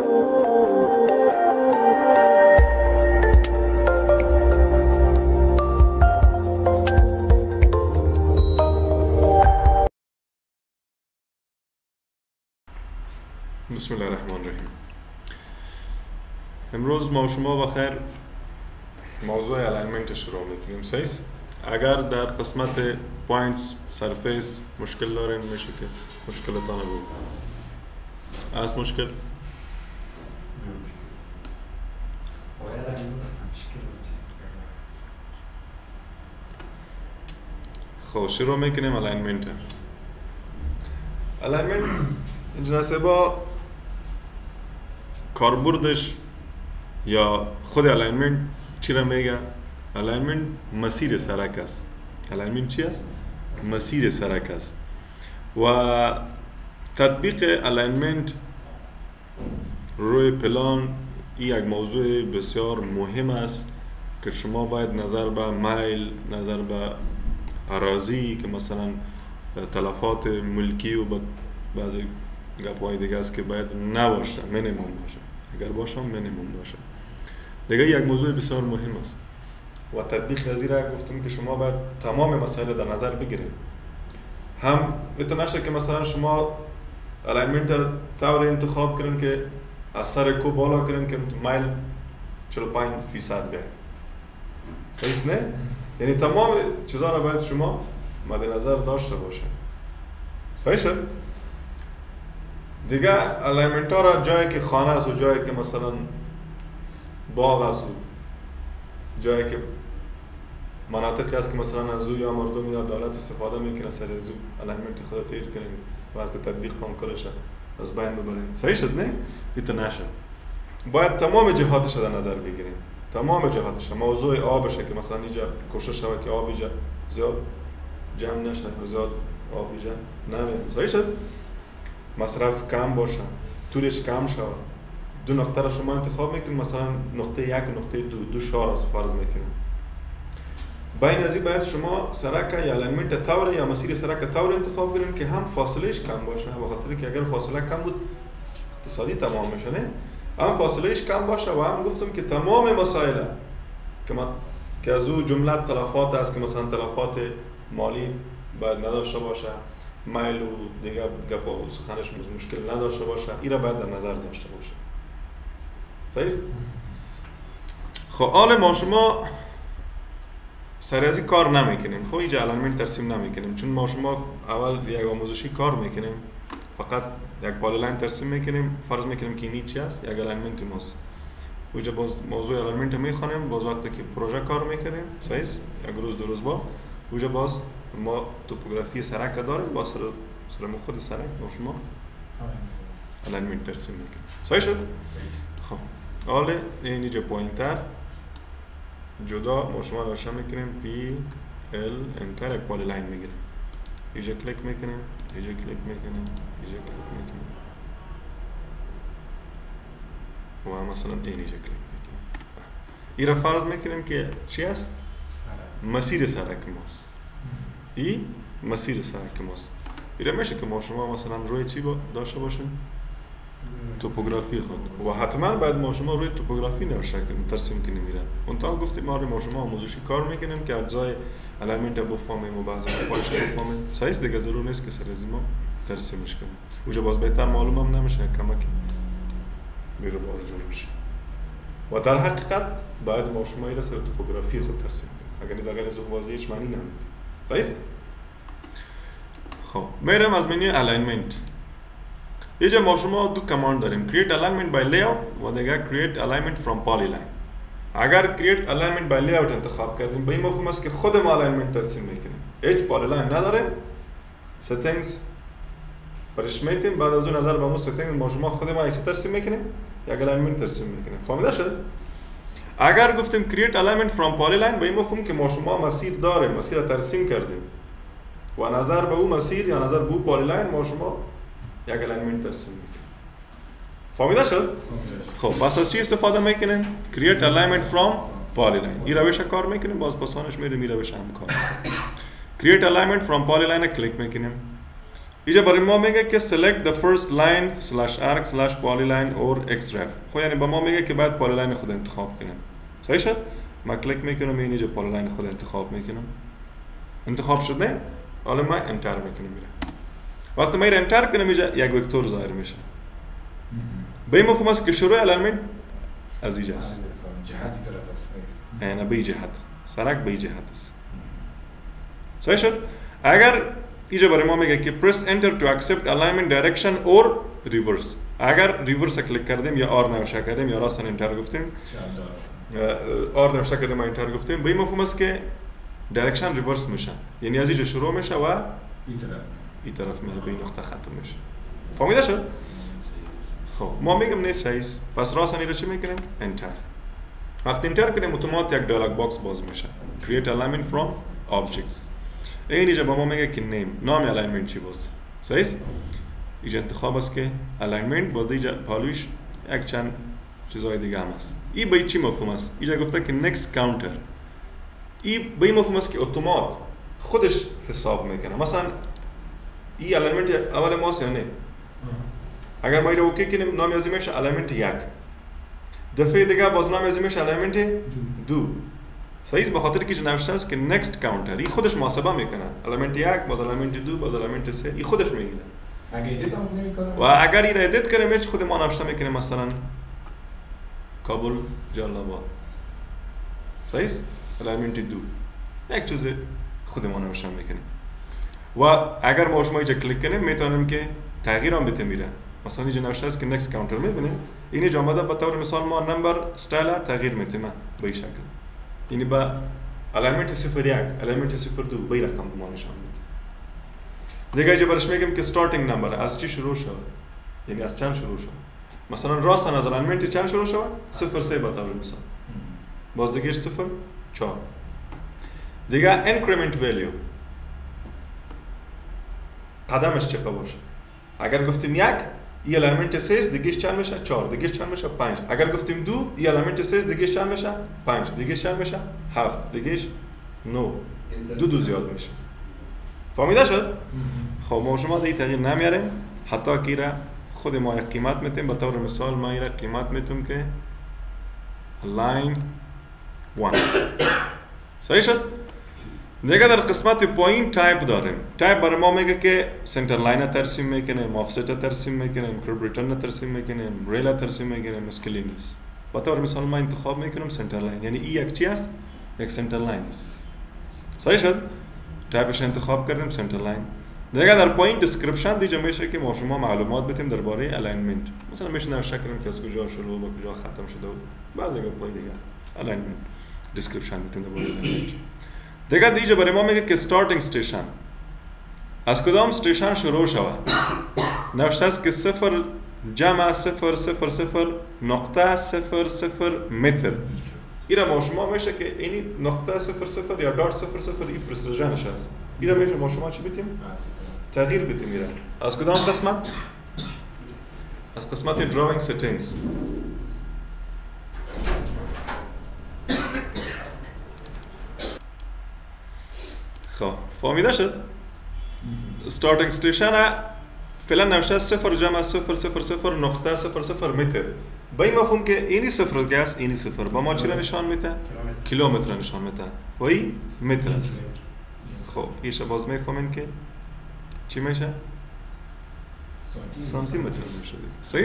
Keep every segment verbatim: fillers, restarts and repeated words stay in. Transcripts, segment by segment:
بسم الله الرحمن الرحیم. امروز ما و شما بخیر موضوع الاینمنت شروع میکنیم. صحیح؟ اگر در قسمت پوینتس سرفیس مشکل دارین میشه که مشکلتان بود. از مشکل خب شروع میکنیم الاینمنت. الاینمنت جناسه با کاربردش یا خود الاینمنت چی را میگه؟ الاینمنت مسیر سرک است. الاینمنت چی است؟ مسیر سرک است. و تطبیق الاینمنت روی پلان این یک موضوع بسیار مهم است که شما باید نظر به مایل، نظر به اراضی که مثلا تلفات ملکی و بعضی گپ‌های دیگه است که باید نباشه، مینیمم باشه. اگر باشه مینیمم باشه. دیگه یک موضوع بسیار مهم است و تطبیق از این را گفتم که شما باید تمام مسائل در نظر بگیرید. هم اتو نشه که مثلا شما الاینمنت طور انتخاب کنین که از سر کو بالا کنین که مایل چهل و پنج فیصد بیاید. صحیح نه؟ یعنی تمام چیزا را باید شما مد نظر داشته باشه. صحیح شد؟ دیگه الاینمنت ها را جایی که خانه است و جایی که مثلا باغ است و جایی که مناطقی است که مثلا از او یا مردم یا دولت استفاده میکنه سر از او الاینمنت خود تیر کنین وقت تطبیق پام کلش از بین ببرین. صحیح شد نه؟ ایتو نشه. باید تمام جهاتش در نظر بگیریم. تمام جهاتش. موضوع آبشه که مثلا اینجا کوشش شود که آب اینجا زیاد جمع نشه، زیاد آب اینجا نمیاد. صحیح شد؟ مصرف کم باشه، طولش کم شود. دو نقطه را شما انتخاب میکنید، مثلا نقطه یک و نقطه دو دو شار از فرض میکنید. بین از این باید شما سرک یا الاینمنت طور یا مسیر سرک طور انتخاب کنید که هم فاصلهش کم باشه، بخاطر که اگر فاصله کم بود اقتصادی تمام میشه نه. هم فاصلهش کم باشه و هم گفتم که تمام مسائل که ما که از او جمله تلفات است که مثلا تلفات مالی باید نداشته باشه، مایل و دیگه گپا و سخنش مشکل نداشته باشه، این را باید در نظر داشته باشه. صحیح است؟ خب حال ما شما سر از این کار نمیکنیم. خب اینجا الاینمنت ترسیم نمیکنیم چون ما شما اول یک آموزشی کار میکنیم، فقط یک پالیلاین ترسیم میکنیم، فرض میکنیم که این چی است؟ یک الاینمنت ماست. اونجا باز موضوع الاینمنت میخوانیم، باز وقتی که پروژه کار میکنیم، صحیح است؟ یک روز دو روز با اونجا باز ما توپوگرافی سرک داریم، با سر سر خود سرک ما شما الاینمنت ترسیم میکنیم. صحیح شد؟ خب حالا اینجا پوینتر جدا ما شما روشن میکنیم پی ال انتر یک پالیلاین میگیریم. اینجا کلیک میکنیم، اینجا کلیک میکنیم، اینجا کلیک میکنیم و مثلا این اینجا کلیک میکنیم. این را فرض میکنیم که چی است؟ مسیر سرک ماست. این مسیر سرک ماست. این را میشه که ما شما مثلا روی چی با داشته باشیم؟ توپوگرافی خود. و حتما باید ما شما روی توپوگرافی نوشته کنیم، ترسیم کنیم میره. اون تا گفتیم ما روی ما شما آموزشی کار میکنیم که اجزای الاینمنت بفهمیم و بعضی پایش بفهمیم. صحیح است دیگه، ضرور نیست که سر از ما ترسیمش کنیم. اونجا باز بهتر معلوم هم نمیشه، کمک میره باز جور میشه. و در حقیقت باید ما شما این سر توپوگرافی خود ترسیم کنیم. اگر دیگه از بازی هیچ معنی نمیده. صحیح است؟ خب میرم از منوی الاینمنت. اینجا ما شما دو کماند داریم، create alignment by layout و دیگه create alignment from polyline. اگر create alignment by layout انتخاب کردیم به این مفهوم است که خود ما الاینمنت ترسیم میکنیم، هیچ پالیلاین نداریم، settings برش میتیم، بعد از اون نظر به اون settings ما شما خود ما یک ترسیم میکنیم، یک الاینمنت ترسیم میکنیم. فهمیده شد؟ اگر گفتیم create alignment from polyline به این مفهوم که ما شما مسیر داریم، مسیر را ترسیم کردیم و نظر به اون مسیر یا نظر به اون پالیلاین ما شما یک الاینمنت ترسیم میکنیم. فهمیده شد؟ خب پس از چی استفاده میکنیم؟ create alignment from polyline. این روش کار میکنیم، باز پسانش میریم این روش هم کار. create alignment from polyline کلیک میکنیم. اینجا برای ما میگه که select the first line slash arc slash polyline or xref. خب یعنی با ما میگه که باید پالیلاین خود انتخاب کنیم. صحیح شد؟ ما کلیک میکنم این اینجا پالیلاین خود انتخاب میکنم. انتخاب شد نه؟ حالا ما انتر میکنم میره. وقتی ما انتر کنم اینجا یک وکتور ظاهر میشه. به این مفهوم است که شروع الاینمنت از اینجا است. جهتی طرف است. نه به این جهت. سرک به این جهت است. صحیح شد؟ اگر اینجا برای ما میگه که press enter to accept alignment direction or reverse. اگر ریورس کلیک کردیم یا آر نوشته کردیم یا راستن انتر گفتیم آر نوشته کردیم یا انتر گفتیم به این مفهوم است که دایرکشن ریورس میشه، یعنی از اینجا شروع میشه و این طرف این طرف میره به این نقطه ختم میشه. فهمیده شد؟ خب ما میگم نه صحیح است، پس راستن رو چی میکنیم؟ انتر. وقتی انتر کنیم اتومات یک دیالوگ باکس باز میشه. create alignment from objects. این اینجا با ما میگه که نیم نام الاینمنت چی بود؟ صحیح است؟ اینجا انتخاب است که الاینمنت باز اینجا پالوش یک چند چیزهای دیگه هم است. این به چی مفهوم است؟ اینجا گفته که next counter. این به این مفهوم است که اتومات خودش حساب میکنه. مثلا این الاینمنت اول ماست یا نه؟ اگر ما اینو اوکی کنیم نام ازی میشه الاینمنت یک. دفعه دیگه باز نام ازی میشه الاینمنت دو. صحیح، به خاطر که نوشته است که next counter این خودش محاسبه میکنه. الاینمنت یک باز الاینمنت دو باز الاینمنت سه این خودش میگیره. اگه ادیت هم نمیکنه و اگر این ادیت کنیم هیچ خود ما نوشته میکنیم مثلا کابل جلال‌آباد. صحیح؟ الاینمنت دو یک چیز خود ما نوشته میکنیم. و اگر ما شما اینجا کلیک کنیم میتونیم که تغییر هم بده میره. مثلا اینجا نوشته است که next counter میبینیم اینجا آمده به طور مثال ما نمبر استایل تغییر میتیم به این شکل. یعنی با الاینمنت صفر یک الاینمنت صفر دو به این رقم ما نشان میده. دیگه اینجا برش میگم که starting number از چی شروع شد؟ یعنی از چند شروع شد؟ مثلا راستن از الاینمنت چند شروع شد؟ صفر سه به طور مثال. باز دیگه صفر چهار. دیگه increment value قدمش چقدر باشه؟ اگر گفتیم یک این الاینمنت سه دیگه چند میشه؟ چهار. دیگه چند میشه؟ پنج. اگر گفتیم دو این الاینمنت سه دیگه چند میشه؟ پنج. دیگه چند میشه؟ هفت. دیگه نه. دو دو زیاد میشه. فهمیده شد؟ خب ما شما دیگه تغییر نمیاریم حتی که را خود ما یک قیمت میتیم. به طور مثال ما این را قیمت میتیم که line one. صحیح شد؟ دیگه در قسمت پایین تایپ داریم. تایپ برای ما میگه که سنتر لاین ترسیم میکنیم، آفست ترسیم میکنیم، کرب ریترن ترسیم میکنیم، ریل ترسیم میکنیم، اسکلینگز. به طور مثال ما انتخاب میکنیم سنتر لاین، یعنی این یک چی است؟ یک سنتر لاین است. صحیح شد؟ تایپش انتخاب کردیم سنتر لاین. دیگه در پایین دیسکریپشن دیگه میشه که ما شما معلومات بدیم درباره الاینمنت. مثلا میشه نوشته کنیم که از کجا شروع و کجا ختم شده و بعضی پای دیگه الاینمنت دیسکریپشن بدیم درباره الاینمنت. دیگه دیگه برای ما میگه که starting استیشن از کدام استیشن شروع شود. نوشته است که صفر جمع صفر صفر صفر نقطه صفر صفر متر. اینا ما شما میشه که اینی نقطه صفر صفر یا دات صفر صفر این پرسیژنش است. اینا میشه ما شما چی بتیم؟ تغییر بتیم میره. از کدام قسمت؟ از قسمت drawing settings. خب فهمیده شد؟ starting station فعلا نوشته صفر جمع صفر صفر صفر نقطه صفر صفر متر. با این مفهوم که اینی صفر گاز اینی صفر با ما چی را نشان میده؟ کیلومتر نشان میده و این متر است. خب ایش باز میفهمین که چی میشه؟ سانتی متر میشه. صحیح؟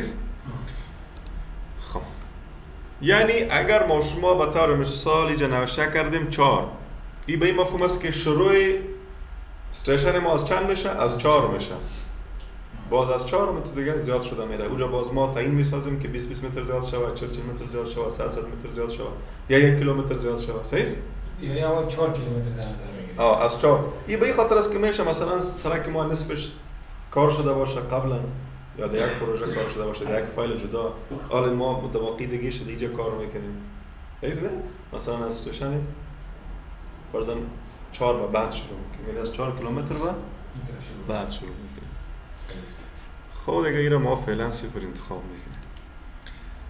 خب یعنی اگر ما شما به طور مثال اینجا نوشته کردیم چهار، این به این مفهوم است که شروع استیشن ما از چند میشه؟ از چهار میشه. باز از چهار متر دیگه زیاد شده میره. اونجا باز ما تعیین میسازیم که بیست بیست متر زیاد شود، چهل چهل متر زیاد شود، صد صد متر زیاد شود یا یک کیلومتر زیاد شود. صحیح؟ یعنی اول چهار کیلومتر در نظر میگیریم. آه از چهار. این به این خاطر است که میشه مثلا سرک ما نصفش کار شده باشه قبلا یا در یک پروژه کار شده باشه، در یک فایل جدا، حالا ما متوقع دیگه شده اینجا کار میکنیم. صحیح نه؟ مثلا از استیشن فرضاً چهار و بعد شروع میکنیم. یعنی از چهار کیلومتر و بعد شروع میکنیم. خب دیگه ایره ما فعلا صفر انتخاب میکنیم.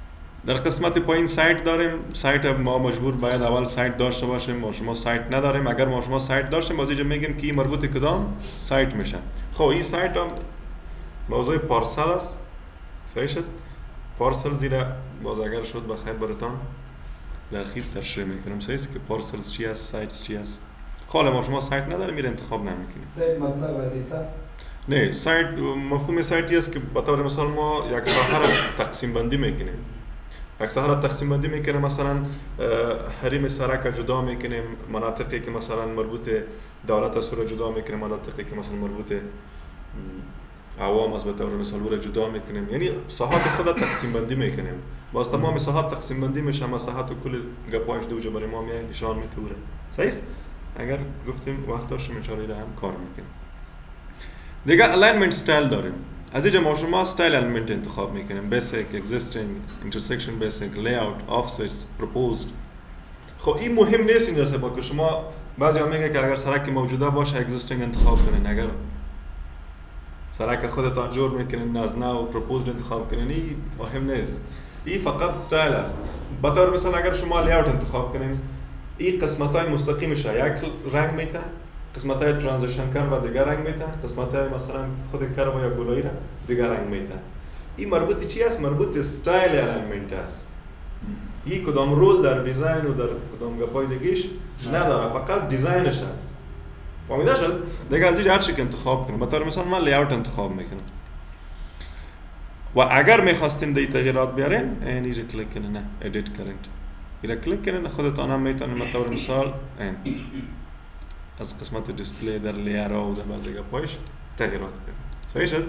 در قسمت پایین سایت داریم. سایت ما مجبور باید اول سایت داشته باشیم. ما شما سایت نداریم. اگر ما شما سایت داشتیم باز اینجا میگیم که این مربوط کدام سایت میشه. خب این سایت هم موضوع پارسل است. صحیح شد؟ پارسل زیرا باز اگر شد بخیر براتان در خیلی تشریح میکنم. صحیح است که پارسلز چی است، سایتس چی است. خب ما شما سایت نداریم میره انتخاب نمیکنیم. سایت مطلب از نه، سایت مفهوم سایتی است که به طور مثال ما یک ساحه را تقسیم بندی میکنیم. یک ساحه را تقسیم بندی میکنیم، مثلا حریم سرک جدا میکنیم، مناطقی که مثلا مربوط دولت است را جدا میکنیم، مناطقی که مثلا مربوط عوام است به طور مثال را جدا میکنیم. یعنی ساحات خود تقسیم بندی میکنیم. باز تمام ساحات تقسیم بندی میشه، مساحت و کل گپایش دوجه برای ما میای نشان میتوره. صحیح است؟ اگر گفتیم وقت داشتیم ان شاء الله هم کار میکنیم. دیگه الاینمنت استایل داریم. از اینجا ما شما استایل الیمنت انتخاب میکنیم. بیسیک، اگزیستینگ، اینترسکشن بیسیک، لیاوت، آفست، پروپوزد. خب این مهم نیست این درس با که شما بعضیا میگه که اگر سرک موجوده باشه اگزیستینگ انتخاب کنین، اگر سرک خودتان جور میکنین از نو پروپوزد انتخاب کنین. این مهم نیست. این فقط استایل است. به طور مثال اگر شما لیاوت انتخاب کنین، این قسمت‌های مستقیمش یک رنگ میته، قسمت‌های ترانزیشن کر و دیگر رنگ میته، قسمت‌های مثلا خود کر و یا گلایی را دیگر رنگ میته. این مربوط چی است؟ مربوط استایل الیمنت است. این کدام رول در دیزاین و در کدام گپای دیگه‌اش نداره، فقط دیزاینش است. فهمیده شد؟ دیگه از این هر چی که انتخاب کنم. به طور مثال من لیاوت انتخاب میکنم. و اگر میخواستین دی تغییرات بیارین، این اینجا کلیک کنین، نه ادیت کرنت. اینا کلیک کنین، خودتان هم میتونین به طور مثال این از قسمت دیسپلی در لیارا و در بعضی گپایش تغییرات بیارین. صحیح شد؟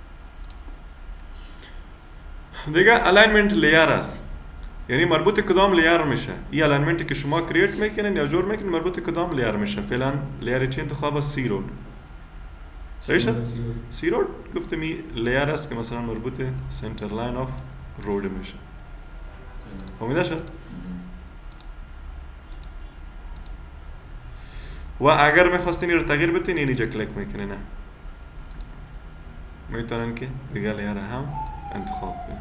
دیگه الاینمنت لیر است. یعنی مربوط کدام لیر میشه. این الاینمنتی که شما کرییت میکنین یا جور میکنین مربوط کدام لیر میشه. فعلا لیر چی انتخاب است؟ سی رود. صحیح شد؟ سی رود گفتم این لیر است که مثلا مربوط سنتر لاین آف رود میشه. فهمیده شد؟ و اگر میخواستین این رو تغییر بدین اینجا کلیک میکنین، نه میتونن که دیگه لیر هم انتخاب کنین.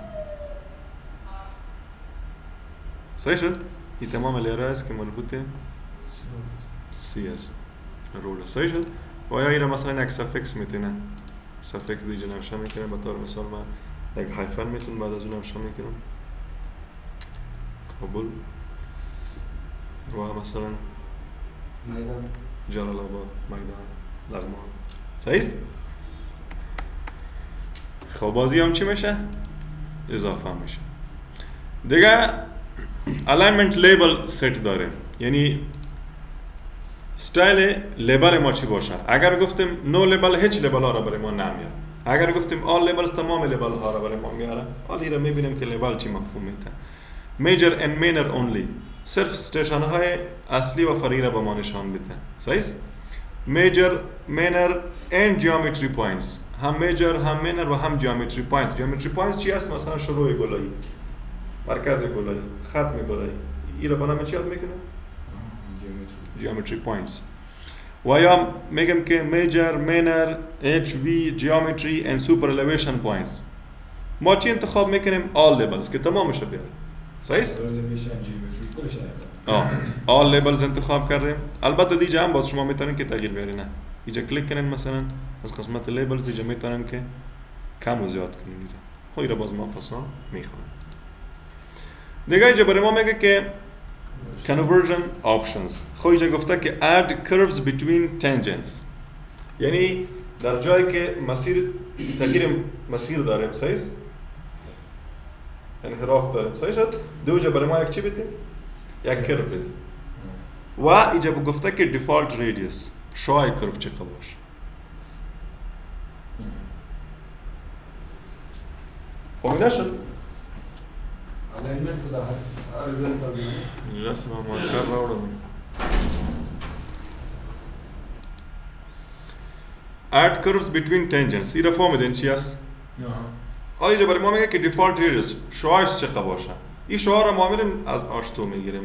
صحیح شد؟ این تمام لیر است که مربوط سی است رود. صحیح شد؟ و یا این مثلا یک سفکس میتونه سفکس دیگه نوشته میکنه. به طور مثال من یک هایفن میتونم بعد از اون نوشته میکنم کابل و مثلا میدان جلال آباد، میدان، لغمان. صحیح است؟ خب بازی هم چی میشه؟ اضافه میشه. دیگه الاینمنت لیبل ست داره. یعنی استایل لیبل ما چی باشه. اگر گفتیم نو لیبل هیچ لیبل ها را برای ما نمیاره. اگر گفتیم آل لیبلز تمام لیبل ها را برای ما میاره. حالا را میبینیم که لیبل چی مفهوم میده. میجر and minor only. صرف استیشن های اصلی و فرعی را به ما نشان میده. صحیح است؟ میجر، مینر and geometry points. هم میجر، هم مینر و هم geometry points. geometry points چی است؟ مثلا شروع گلایی، مرکز گلایی، ختم گلایی. این را به نام چی یاد میکنه؟ geometry points. و یا میگم که میجر، مینر، اچ وی، geometry and super elevation points. ما چی انتخاب میکنیم؟ all labels که تمامش بیار. صحیح است؟ آه all labels انتخاب کردیم. البته دیجا هم باز شما میتونین که تغییر بیارین. نه اینجا کلیک کنین، مثلا از قسمت لیبلز اینجا میتونین که کم و زیاد کنین. اینجا خب این را باز ما پسان میخوام. دیگه اینجا برای ما میگه که conversion options. خب اینجا گفته که add curves between tangents. یعنی در جایی که مسیر تغییر مسیر داریم. صحیح است؟ انحراف داریم. صحیح شد؟ دوجا برای ما یک چی بده؟ یک کرو بده. و اینجا گفته که دیفالت ریدیوس شای کرو چه باشه. فهمیده شد؟ الاینمنت بوده هوریزونتال اینجا رسم هم مارکر راوڑم. add curves between tangents. این را فهمیدین چی است؟ حالا اینجا برای ما میگه که دیفالت ریدیوس شعاعش چه باشه. این شعاع را ما میریم از آشتو میگیریم.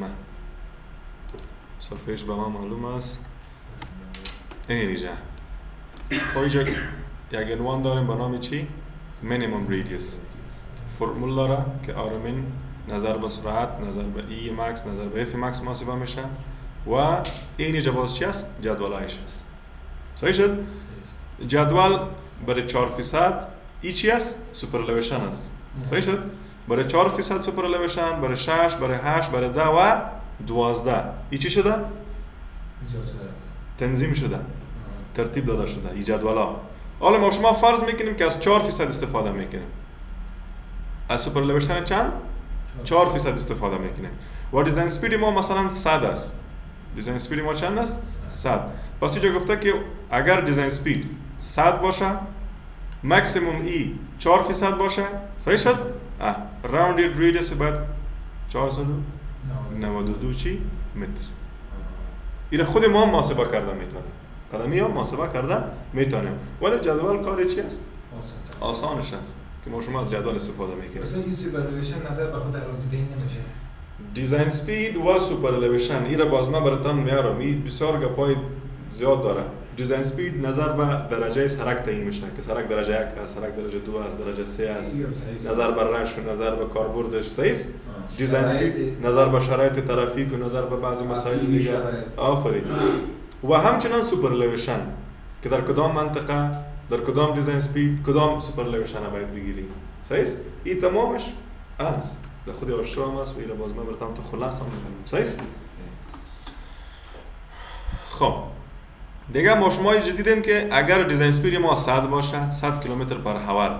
صرفش به ما معلوم است. این اینجا. خب اینجا یک عنوان داریم به نام چی؟ مینیمم ریدیوس. فرمول داره که آرمین نظر به سرعت، نظر به ای مکس، نظر به اف مکس محاسبه میشه و این اینجا باز چی است؟ جدولایش است. صحیح شد؟ جدول برای چهار فیصد ای چی است؟ سوپرلیویشن است. صحیح شد؟ برای چهار فیصد سوپرلیویشن، برای شش، برای هشت، برای ده و دوازده ای چی شده؟ زیاد شده. تنظیم شده، ترتیب داده شده این جدولا. حالا ما شما فرض میکنیم که از چهار فیصد استفاده میکنیم. از سوپرلیویشن چند؟ چهار فیصد استفاده میکنیم. و دیزاین سپید ما مثلا صد است. دیزاین سپید ما چند است؟ صد. پس اینجا گفته که اگر دیزاین سپید صد باشه، مکسیموم ای چهار فیصد باشه، صحیح شد؟ راوندید ریدیوس باید چهارصد و نود و دو چی؟ متر. این خود ما هم محاسبه کرده میتونیم. کلمی هم محاسبه کرده میتونیم. ولی جدول کار چی است؟ آسانش است که ما شما از جدول استفاده میکنیم. مثلا این سوپرلیویشن نظر به خود رسیدگی نمیشه. دیزاین سپید و سوپرلیویشن این را باز من براتون میارم. این بسیار گپای زیاد داره. دیزاین سپید نظر به درجه سرک تعیین میشه که سرک درجه یک است، سرک درجه دو است، درجه سه است. نظر به رنش و نظر به کاربردش صحیح است. دیزاین سپید نظر به شرایط ترافیک و نظر به بعضی مسائل دیگه. آفرین. و همچنان سوپرلیویشن که در کدام منطقه، در کدام دیزاین سپید، کدام سوپرلیویشن باید بگیریم. صحیح است. این تمامش است. در خود آشترام است و این را باز من براتون تو خلاصه میگم. صحیح است. خب دیگه ما شما دیدیم که اگر دیزاین سپید ما صد باشه، صد کیلومتر پر هاور،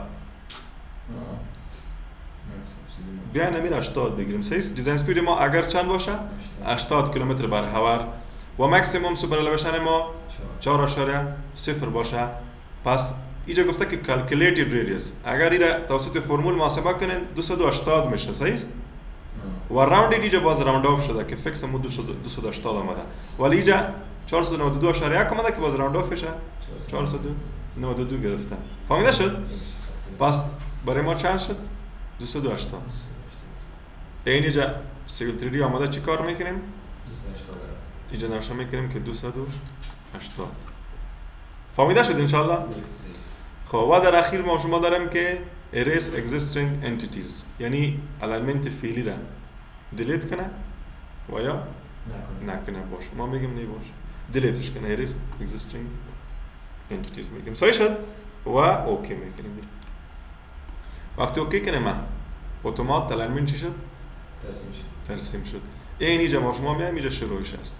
بیا نمین هشتاد بگیریم. صحیح است. دیزاین سپید ما اگر چند باشه؟ هشتاد کیلومتر پر هاور و مکسیموم سوپرلیویشن ما چهار اشاریه صفر باشه. پس اینجا گفته که کلکولیتد ریدیوس اگر این را توسط فرمول محاسبه کنین دویست و هشتاد میشه. صحیح است. و راوند اینجا باز راوند اف شده که فیکس مو دویست و هشتاد آمده، ولی اینجا چهارصد و نود و دو اشاریه یک آمده که باز راوند اف بشه چهارصد و نود و دو گرفته. فهمیده شد؟ پس برای ما چند شد؟ دویست و هشتاد. این اینجا سیویل تری دی آمده چی کار میکنیم؟ اینجا نوشته میکنیم که دویست و هشتاد. فهمیده شد انشالله؟ خب و در اخیر ما شما داریم که erase existing entities یعنی الیمنت فعلی را دیلیت کنه و یا نکنه باشه. ما میگیم نی باشه دیلیتش کنه. erase existing entities میگیم. صحیح شد؟ و اوکی میکنیم. وقتی اوکی کنه ما اتومات الیمنت چی شد؟ ترسیم شد. ترسیم شد. این اینجا ما شما میایم اینجا شروعش است.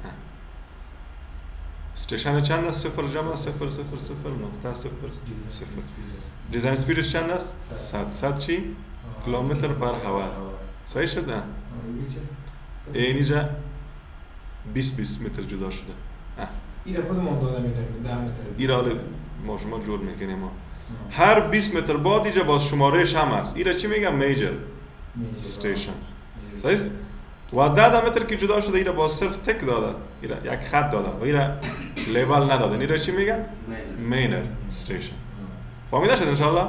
استیشن چند است؟ صفر جمع صفر صفر صفر نقطه صفر صفر. دیزاین سپیدش چند است؟ صد. صد چی؟ کیلومتر پر هاور. صحیح شد نه؟ این اینجا بیست بیست متر جدا شده. این خود ما داده میتونیم ده متر. این را ما شما جور میکنیم. ما هر بیست متر بعد اینجا باز شمارش هم است. این را چی میگم؟ میجر استیشن. صحیح است؟ و ده متر که جدا شده این را باز صرف تک داده، این را یک خط داده و این را لیبل نداده. این را چی میگن؟ مینر استیشن. فهمیده شد انشالله؟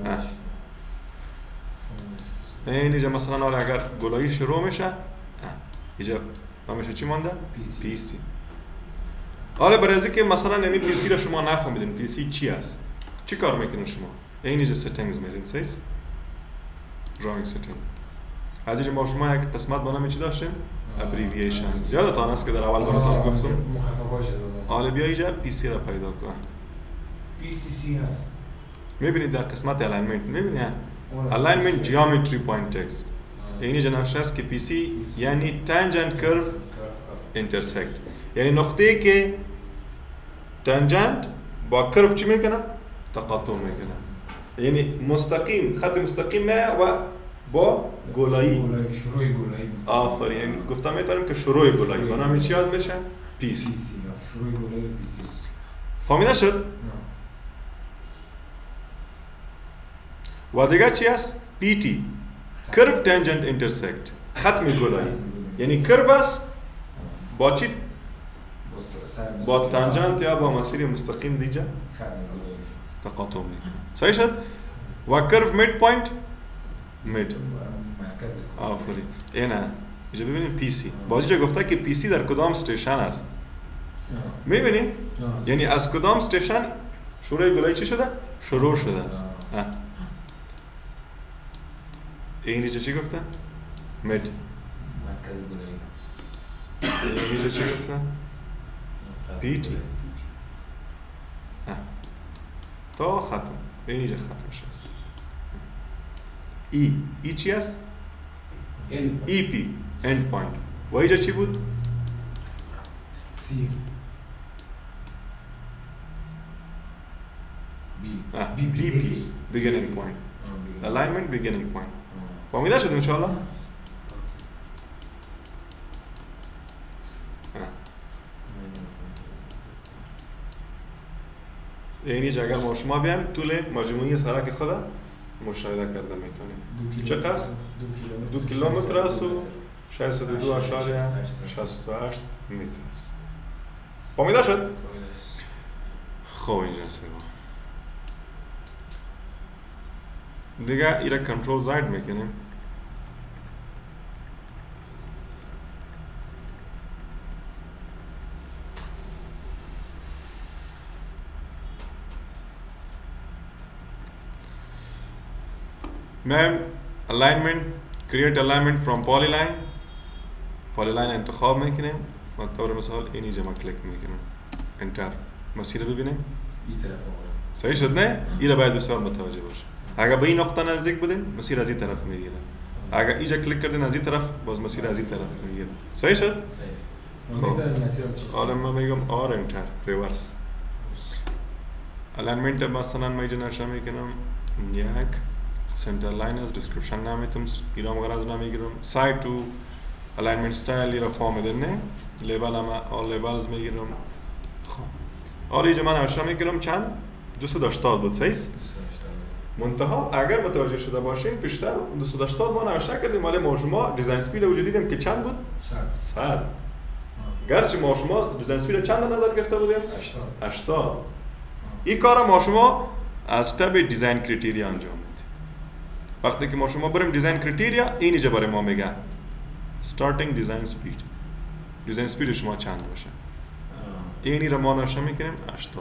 این اینجا مثلا حالا اگر گلایی شروع میشه اینجا نامشه چی مانده؟ پی سی. حالا برای از اینکه مثلا نمی پی سی را شما نفهمیدین پی سی چی است، چی کار میکنین شما؟ این اینجا سیتینگز میرین. صحیح؟ دراینگ سیتینگ. از اینجا ما شما یک قسمت با نام چی داشتیم؟ ابریویشن. یادتان است که در اول براتون گفتم مخففاش دادم. حالا بیا اینجا پی سی را پیدا کن. پی سی سی هست. میبینید در قسمت الاینمنت میبینید الاینمنت جیومتری پوینت تکست. اینجا نوشته است که پی سی یعنی تانجنت کرو اینترسکت، یعنی نقطه‌ای که تانجنت با کرو چی میکنه؟ تقاطع میکنه. یعنی مستقیم، خط مستقیم و با گولایی. شروع گولایی. آفرین. یعنی گفتم میتونیم که شروع گولایی. با نام چی یاد بشه؟ پی سی. شروع گولایی پی سی. فهمیده شد؟ و دیگه چی است؟ پی تی. کرو تانجنت اینترسکت. ختم گولایی. یعنی کرو است با چی؟ با تانجنت یا با مسیر مستقیم دیجا تقاطع میکنه. صحیح شد؟ و کرو مید پوینت مید. آفرین. اینه. اینجا ببینید پی سی. باز اینجا گفته که پی سی در کدام استیشن است. میبینید؟ یعنی از کدام استیشن شروع گولایی چی شده؟ شروع شده. این اینجا چی گفته؟ مید مرکز گلایی اینجا چی گفتن؟ پی تی تا ختم اینجا ختم شد ای ای چی است؟ این ای پی end point و اینجا چی بود؟ سی بی بی پی beginning point alignment beginning point فهمیده شد انشاءالله؟ یعنی اگر ما شما بیایم طول مجموعی سرک خود مشاهده کرده میتونیم چقدر؟ دو کیلومتر است و شصت و دو اشاریه شصت و هشت متر است فهمیده شد؟ خب اینجا سیما دیگه ایره کنترل زاید میکنیم میم alignment create alignment from polyline polyline انتخاب میکنیم و طور مثال اینی جمع کلیک میکنیم انتر مسیر ببینیم این طرف آورم صحیح شد نه؟ این را باید بسیار متوجه باشه اگر به این نقطه نزدیک بودین مسیر از این طرف میگیره اگر اینجا کلیک کردین از این طرف باز مسیر از این طرف میگیره صحیح شد؟ خب حالا من میگم آر انتر ریورس alignment مثلا من اینجا نشه میکنم یک center line از description نمیتونم ایرام غرض نمیگیرم site to alignment style ایرا فرم دنه لیبل اما all labels میگیرم خب حالا اینجا من نشه میگیرم چند؟ دویست و هشتاد بود صحیح؟ منتها اگر متوجه شده باشین پیشتر دویست و هشتاد ما نوشته کردیم ولی ما شما دیزاین اسپید رو دیدیم که چند بود؟ صد گرچه ما شما دیزاین اسپید چند نظر گرفته بودیم؟ هشتاد این کار ما شما از تب دیزاین کریتریا انجام میدیم وقتی که ما شما بریم دیزاین کریتریا این اینجا برای ما میگه starting دیزاین اسپید دیزاین اسپید شما چند باشه اینی رو ما نوشته میکنیم هشتاد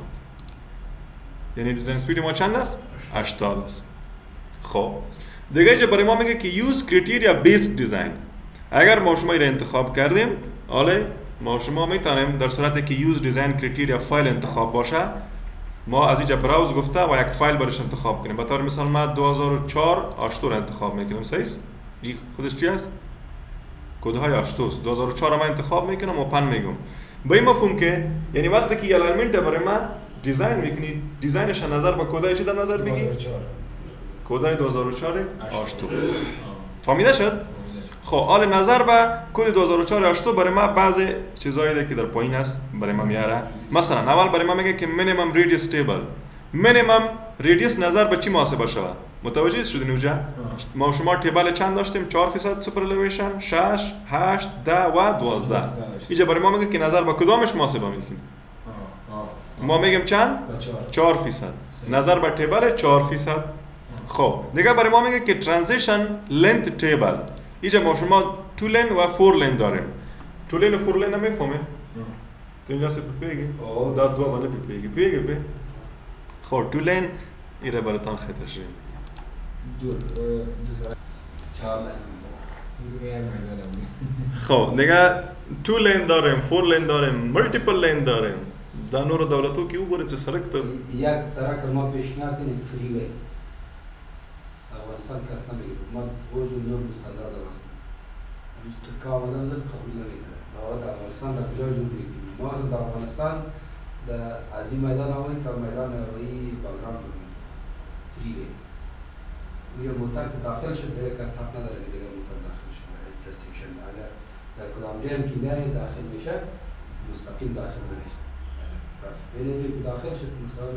یعنی دیزاین اسپید ما چند است؟ هشتاد است خب دیگه اینجا برای ما میگه که use criteria based design اگر ما شما رو انتخاب کردیم حالا ما شما میتونیم در صورتی که use design criteria فایل انتخاب باشه ما از اینجا براوز گفته و یک فایل برش انتخاب کنیم به طور مثال ما دو هزار و چهار آشتو رو انتخاب میکنم صحیح این خودش چی است؟ کدهای آشتو است دو هزار و چهار ما انتخاب میکنم و پن میگم به این مفهوم که یعنی وقتی که الیمنت برای ما دیزاین میکنی دیزاینش نظر با کدای چی در نظر بگی؟ کدای دو هزار و چهار آشتو فهمیده شد؟ خب حال نظر به کد دو هزار و چهار آشتو برای ما بعضی چیزایی ده که در پایین است برای ما میاره مثلا اول برای ما میگه که minimum radius table minimum radius نظر به چی محاسبه شود متوجه شدین اونجا ما شما تیبل چند داشتیم چهار درصد سوپر الیویشن شش هشت ده و دوازده اینجا برای ما میگه که نظر به کدامش محاسبه میکنیم ما میگیم چند چهار درصد نظر به تیبل چهار درصد خب دیگه برای ما میگه که transition length table اینجا ما شما تو لین و فور لین داریم تو لین و فور لین نمیفهمه تو اینجا سے پیگی داد دو بالا پیگی پیگی پی خب تو لین ایره براتان خطش ریم دو دو ساعت چهار لین خب دیگه تو لین داریم فور لین داریم ملتیپل لین داریم در نور دولتو کی وګورئ چې سرک ته یک سرک ما پیشنهاد کنید فری وی افغانستان کس نمیگه ما روز و نور مستندار دارستیم همیشه ترکا آمدن دارم قبول نمیکنه ما در افغانستان در کجا جور میکنیم ما در افغانستان از این میدان آمدیم تا میدان هوایی بغرام جور میکنیم فری وی اونجا موتر که داخل شد دیگه کس حق نداره که دیگه موتر داخل شد انترسیکشن اگر در کدام جایی که میای داخل میشه مستقیم داخل نمیشه این اینجا که داخل شد مثلا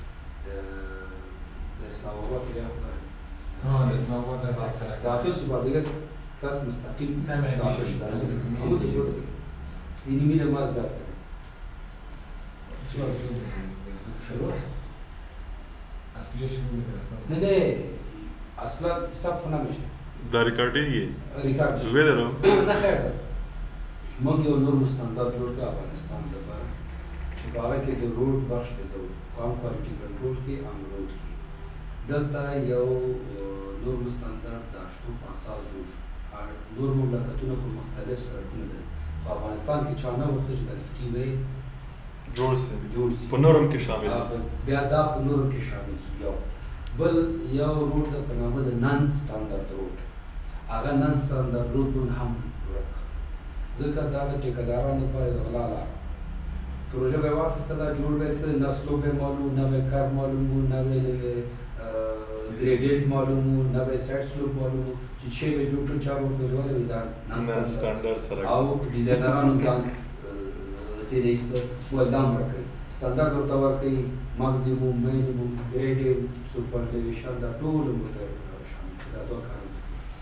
در اسلام آباد دیگه ها اسلام آباد از یک سرک داخل شد با دیگه کس مستقیم نمیشه داخل شد همون تو برو دیگه این میره ما زیاد کنیم چرا شروع از کجا شروع میکنه؟ نه نه اصلا ثبت نمیشه در ریکاردی ریکارد وی درو نه خیر ما یو نور مستندات جوړ کړ افغانستان لپاره چې په هغه کې د روډ بخش د زو کام کوالټي کنټرول کې ام روډ کې دلته یو نور مستندات د اشتو په اساس جوړ نور مملکتونه خو مختلف سرکونه دي په افغانستان کې چا نه وخت چې د الفقي به جوړ سي جوړ سي په نورم کې شامل سي بیا دا په نورم کې شامل سي یو بل یو روډ د په نامه د نان سټانډرډ روډ هغه نان سټانډرډ روډ هم ورک ځکه دا د ټیکدارانو لپاره د غلا لاره پروژه به واخیسته دا جوړ به کړ نسلو به معلوم نه به کار معلوم نه به گریډیټ معلوم نه به سیټ سلوپ معلوم چې چې به جوړ کړ چا ورته ولې دا نن سټانډرډ سره او ډیزاینرانو ځان تیرې است ولدام ورکړي سټانډرډ ورته ورکړي ماکسیموم مینیموم گریډیټ سوپرلیویشن دا ټول ورته شامل دا دوه کارونه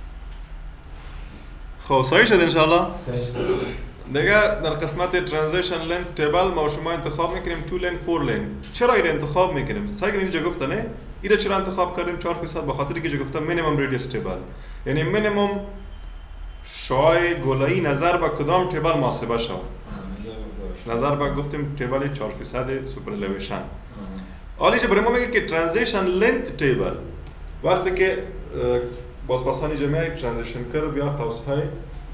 خب صحیح شد انشاءالله صحیح شد دیگه در قسمت ترانزیشن لین تیبل ما شما انتخاب میکنیم تو لین فور لین چرا این انتخاب میکنیم سعی کنید اینجا گفته نه ایره چرا انتخاب کردیم چهار فیصد به خاطر که گفتم مینیمم ریدیوس تیبل یعنی مینیمم شای گلایی نظر به کدام تیبل محاسبه شود نظر به گفتیم تیبل چهار فیصد سوپرلیویشن حالا اینجا برای ما میگه که ترانزیشن لنت تیبل وقتی که بازپسانی جمعی ترانزیشن کرد یا قوس‌های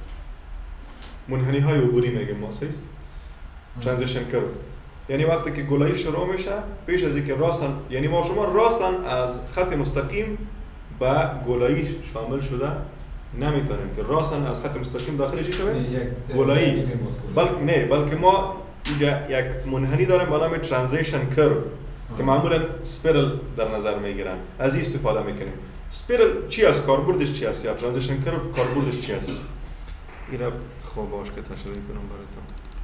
منحنی های عبوری میگیم ما سیست ترانزیشن کرو یعنی وقتی که گلایی شروع میشه پیش از اینکه راستن یعنی ما شما راستن از خط مستقیم به گلایی شامل شده نمیتونیم که راستن از خط مستقیم داخل چی شویم گلایی بلکه نه بلکه ما اینجا یک منحنی داریم به نام ترانزیشن کرو که معمولا سپیرل در نظر میگیرن از این استفاده میکنیم سپیرل چی است کاربردش چی است یا ترانزیشن کرو کاربردش چی است اینا خوب باش که تشریح کنم براتون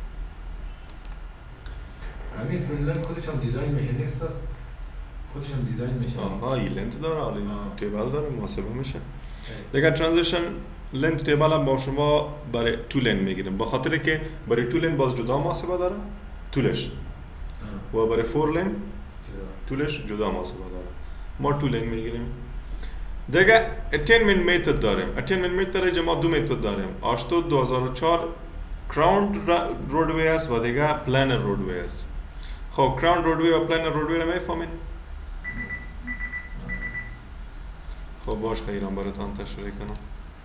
همین اسم لنت خودش هم دیزاین میشه نیست است خودش هم دیزاین میشه آها این لنت داره حالا تیبل داره محاسبه میشه دیگه ترانزیشن لنت تیبل هم با شما برای تو لین میگیریم به خاطر که برای تو لین باز جدا محاسبه داره طولش و برای فور لین طولش جدا محاسبه داره ما تو لین میگیریم دیگه اتینمنت میتد داریم اتینمنت میتد ما دو میتد داریم آشتو دو هزار و چهار کراوند رودوی است و دیگه پلانر رودوی است خب کراوند رودوی و پلانر رودوی رو میفهمین خب باش خیرم براتون تشریح کنم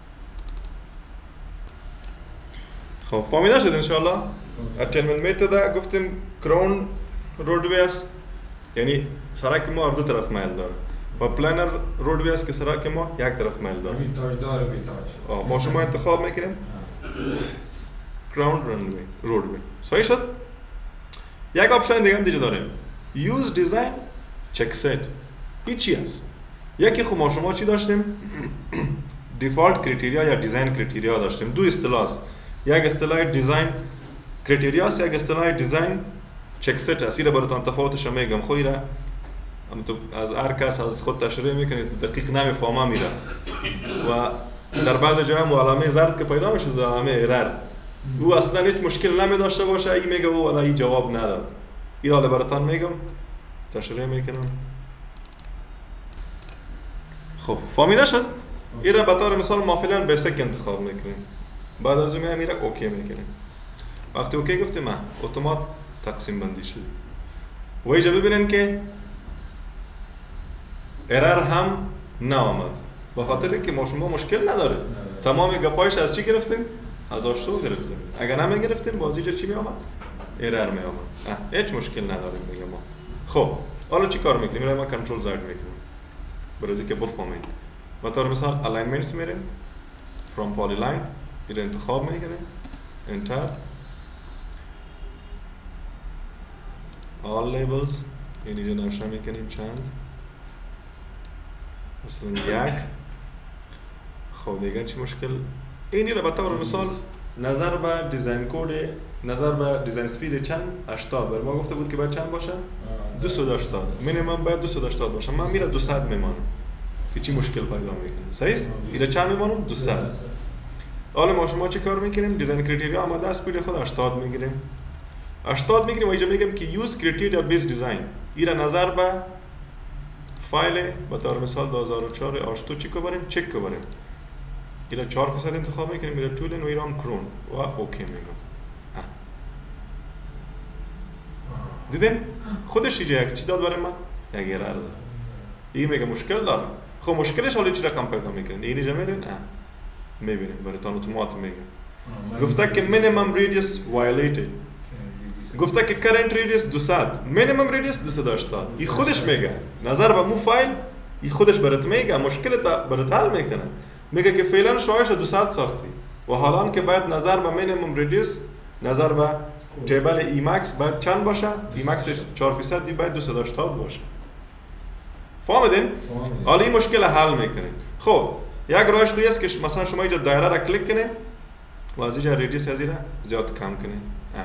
خب فهمیده شد انشاءالله اتینمنت میتد گفتیم کراوند رودوی است یعنی سرک ما دو طرف میل داره و پلانر رودوی است که سرک ما یک طرف میل داره همین تاجدار بی تاج ما شما انتخاب میکنیم کراوند رودوی رودوی صحیح شد یک آپشن دیگه هم دیگه داریم یوز دیزاین چک سیت این چی است یکی خب ما شما چی داشتیم دیفالت کریتریا یا دیزاین کریتریا داشتیم دو اصطلاح است یک اصطلاح دیزاین کریتریا است یک اصطلاح دیزاین چک سیت است اینو براتون تفاوتش میگم خو ایره اما تو از هر کس از خود تشریح میکنید دقیق نمیفهمه میره و در بعض جاها علامه زرد که پیدا میشه علامه ایرر او اصلا هیچ مشکل نمی داشته باشه این میگه او ولی جواب نداد این حالا براتون میگم تشریح میکنم خب فهمیده شد این را به طور مثال ما فعلا بیسیک انتخاب میکنیم بعد از اون میره اوکی میکنیم وقتی اوکی گفتیم ما اتومات تقسیم بندی شد و اینجا ببینن که ایرر هم نآمد به خاطر که ما شما مشکل نداره تمام گپایش از چی گرفتیم از آشتو گرفتیم اگر نمی گرفتیم باز اینجا چی می آمد ایرر می آمد هیچ مشکل نداریم میگم ما خب حالا چی کار میکنیم میریم ما کنترل زد میکنیم برای که بفهمید به طور مثال الاینمنتس میریم from polyline این انتخاب میکنیم انتر all labels این اینجا نوشته میکنیم چند مثلا یک خب دیگر چی مشکل اینی رو به طور مثال نظر به دیزاین کد نظر به دیزاین سپید چند هشتاد بر ما گفته بود که باید چند باشه دویست و هشتاد مینیمم باید دویست و هشتاد باشه من میره دویست میمانم که چی مشکل پیدا میکنه صحیح است اینو چند میمانم دویست حالا ما شما چی کار میکنیم دیزاین کریتریا آماده است سپید خود هشتاد میگیریم هشتاد میگیریم و اینجا میگم که یوز کریتریا بیس دیزاین این نظر به فایل به طور مثال دو هزار و چهار آشتو چی کو بریم چک کو بریم اینا چهار فیصد انتخاب میکنیم میره طول و ایران کرون و اوکی میگم دیدین خودش اینجا یک چی داد برای من یک ایرر داد این میگه مشکل داره خب مشکلش حالا چی رقم پیدا میکنین این اینجا میرین میبینیم براتون اتومات میگه. گفته که minimum radius violated. گفته که current radius دویست، minimum radius دویست و هشتاد. این خودش میگه نظر به مو فایل، این خودش برات میگه مشکلت برات حل میکنه. میگه که فعلا شعاعش دویست ساختی و حالا که باید نظر به minimum radius، نظر به تیبل ای مکس باید چند باشه؟ ای مکس چهار فیصد دی باید دویست و هشتاد باشه. فهمیدین؟ حالا این مشکل حل میکنین. خب یک راهش خویی است که مثلا شما اینجا دایره را کلیک کنین و از اینجا ریدیوس از این زیاد کم کنین.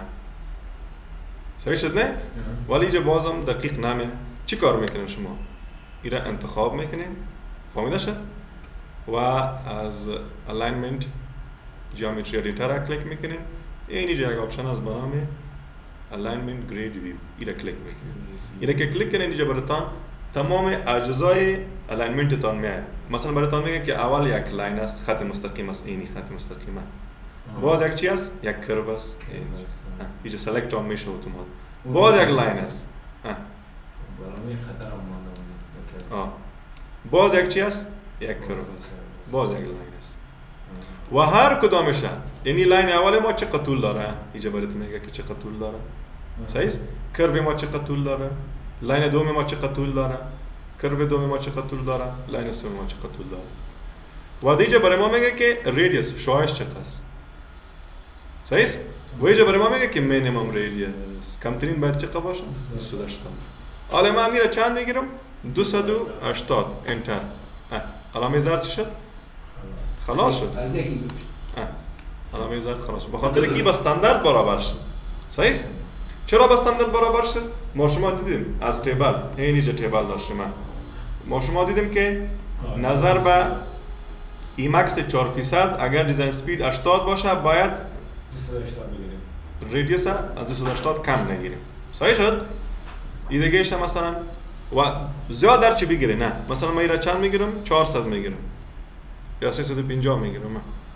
صحیح شد نه؟ ولی اینجا بازم دقیق نمیه. چی کار میکنین شما؟ این را انتخاب میکنین. فهمیده شد؟ و از alignment geometry editor را کلیک میکنین. این اینجا یک آپشن از برنامه alignment grade view. این را کلیک میکنین. این را که کلیک کنین اینجا براتون تمام اجزای الاینمنت تان میاد. مثلا براتون میگه که اول یک لاین است، خط مستقیم است، اینی خط مستقیمه. باز یک چی است؟ یک کرو است. اینجا سلکت آن میشه اتومات. باز یک لاین است. برای خطر آماده. باز یک چی است؟ یک کرو است. باز یک لاین است. و هر کدامش اینی لاین اول ما چقدر طول داره؟ اینجا برات میگه که چقدر طول داره. صحیح است؟ کرو ما چقدر طول داره؟ لاین دوم ما چقدر طول داره؟ کرو دوم ما چقدر طول داره؟ لاین سوم ما چقدر طول داره؟ و دیگه برای ما میگه که ریدیوس شعاعش چقدر است. صحیح است؟ و اینجا برای ما میگه که مینیمم ریدیوس کمترین باید چقدر باشه؟ دویست و هشتاد. حالا من میره چند میگیرم؟ دویست و هشتاد. انتر. علامه زرد چی شد؟ خلاص شد. از یکی دوش. علامه زرد خلاص شد. بخاطر کی با استاندارد برابر شد. صحیح است؟ چرا با استاندارد برابر شد؟ ما شما دیدیم از تیبل، این اینجا تیبل داشتیم. ما شما دیدیم که نظر به ای مکس چهار فیصد اگر دیزاین سپید هشتاد باشه باید دویست و هشتاد بگیریم. ریدیوس از دویست و هشتاد کم نگیریم. صحیح شد؟ این دیگه ایش مثلا و زیاد در چی بگیره؟ نه. مثلا من ایرا چند میگیرم؟ چهارصد میگیرم. یا سیصد و پنجاه میگیرم.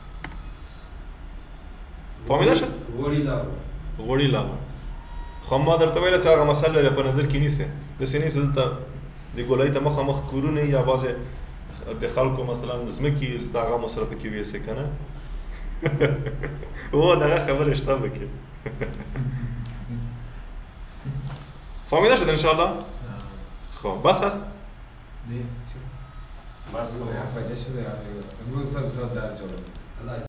فهمیده شد؟ غوریلا. غوریلا. خب ما در طویل ساعت مسئله به نظر کی نیست. دستی نیست دلتا دی گلای تا مخ مخ کورونه یا باز دخل کو مثلا زمکی داغه مصرف کی ویسه کنه. او داغه خبر اشتباه بکی. فهمیده شد ان شاء الله؟ خب بس هست؟ نه. بس. یا فجأه شده یا امروز سب ساعت درس جلو.